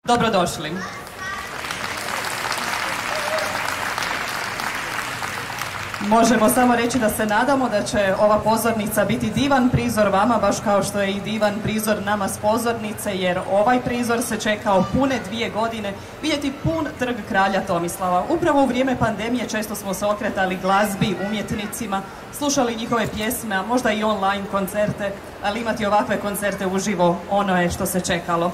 Dobrodošli. Možemo samo reći da se nadamo da će ova pozornica biti divan prizor vama, baš kao što je i divan prizor nama s pozornice, jer ovaj prizor se čekao pune 2 godine, vidjeti pun trg kralja Tomislava. Upravo u vrijeme pandemije često smo se okretali glazbi, umjetnicima, slušali njihove pjesme, a možda i online koncerte, ali imati ovakve koncerte uživo, ono je što se čekalo.